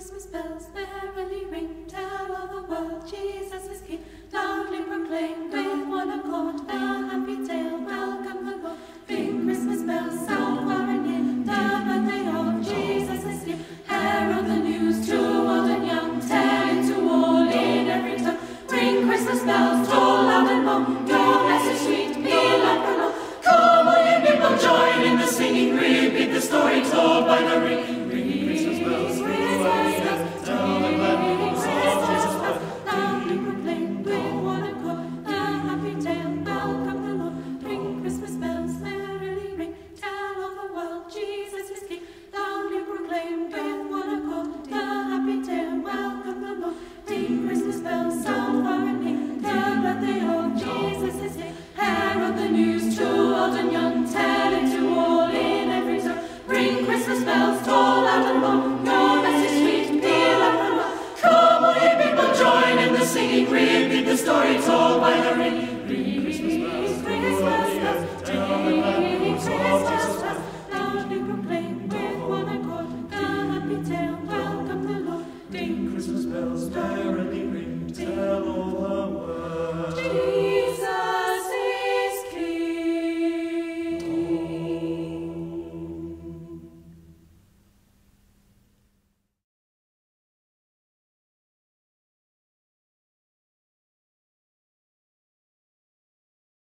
Christmas bells merrily ring, tell all the world Jesus is King. Loudly proclaim with one accord the happy tale, welcome the Lord. Ring Christmas bells, sound far and near, the birthday of Jesus is near. Herald the news to old and young, tell it to all in every tongue. Ring Christmas bells, toll loud and long, your message sweet, be like prolong. Come all ye people, join in the singing, repeat the story told by the ring. Singing, repeat the story told by the ring.